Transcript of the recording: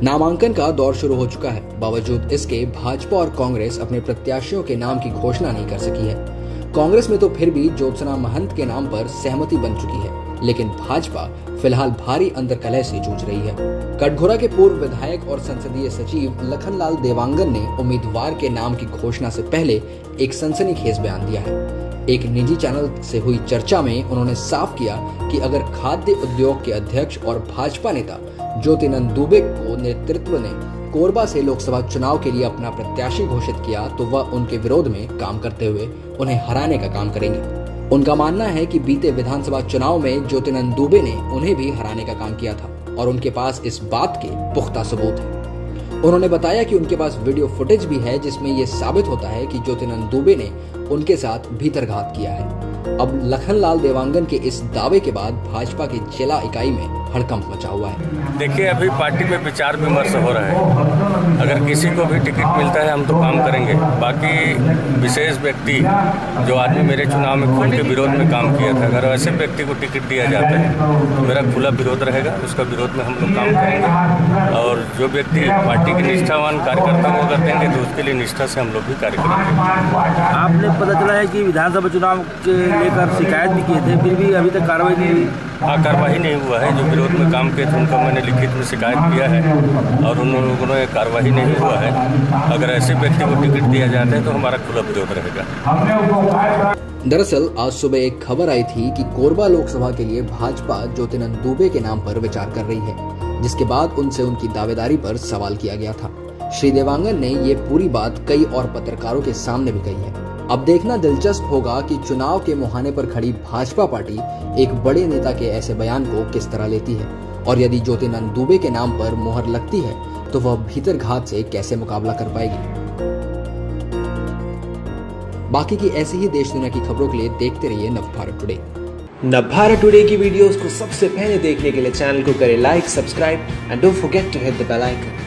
नामांकन का दौर शुरू हो चुका है। बावजूद इसके भाजपा और कांग्रेस अपने प्रत्याशियों के नाम की घोषणा नहीं कर सकी है। कांग्रेस में तो फिर भी ज्योत्सना महंत के नाम पर सहमति बन चुकी है, लेकिन भाजपा फिलहाल भारी अंतर्कलह से जूझ रही है। कटघोरा के पूर्व विधायक और संसदीय सचिव लखनलाल देवांगन ने उम्मीदवार के नाम की घोषणा से पहले एक सनसनीखेज बयान दिया है। एक निजी चैनल से हुई चर्चा में उन्होंने साफ किया कि अगर खाद्य उद्योग के अध्यक्ष और भाजपा नेता ज्योतिनंद दुबे को नेतृत्व ने कोरबा से लोकसभा चुनाव के लिए अपना प्रत्याशी घोषित किया तो वह उनके विरोध में काम करते हुए उन्हें हराने का काम करेंगे। उनका मानना है कि बीते विधानसभा चुनाव में ज्योतिनंद दुबे ने उन्हें भी हराने का काम किया था और उनके पास इस बात के पुख्ता सबूत है। उन्होंने बताया कि उनके पास वीडियो फुटेज भी है जिसमें यह साबित होता है कि ज्योतिनंद दुबे ने उनके साथ भीतरघात किया है। अब लखनलाल देवांगन के इस दावे के बाद भाजपा की जिला इकाई में हड़कंप मचा हुआ है। देखिए, अभी पार्टी में विचार विमर्श हो रहा है। अगर किसी को भी टिकट मिलता है हम तो काम करेंगे। बाकी विशेष व्यक्ति जो आदमी मेरे चुनाव में खुल के विरोध में काम किया था, अगर ऐसे व्यक्ति को टिकट दिया जाता है तो मेरा खुला विरोध रहेगा, उसका विरोध में हम लोग काम करेंगे। और जो व्यक्ति पार्टी के निष्ठावान कार्यकर्ता को अगर देंगे तो उसके लिए निष्ठा से हम लोग भी कार्य करेंगे। आपने पता चला है कि विधानसभा चुनाव के लेकर शिकायत भी किए थे, फिर भी अभी तक कार्रवाई नहीं हुई। हाँ, कार्रवाई नहीं हुआ है। जो विरोध में काम किए थे उनका मैंने लिखित में शिकायत किया है और उन लोगों ने कार्रवाई नहीं हुआ है। अगर ऐसे व्यक्ति को टिकट दिया जाता है तो हमारा खुला विरोध रहेगा। दरअसल आज सुबह एक खबर आई थी कि कोरबा लोकसभा के लिए भाजपा ज्योतिनंद दुबे के नाम पर विचार कर रही है, जिसके बाद उनसे उनकी दावेदारी पर सवाल किया गया था। श्री देवांगन ने ये पूरी बात कई और पत्रकारों के सामने भी कही है। अब देखना दिलचस्प होगा कि चुनाव के मुहाने पर खड़ी भाजपा पार्टी एक बड़े नेता के ऐसे बयान को किस तरह लेती है और यदि ज्योतिनंद दुबे के नाम पर मोहर लगती है तो वह भीतरघात से कैसे मुकाबला कर पाएगी। बाकी की ऐसी ही देश दुनिया की खबरों के लिए देखते रहिए नवभारत टुडे। नवभारत टुडे की वीडियोस को सबसे पहले देखने के लिए चैनल को करें like, subscribe and don't forget to hit the bell icon.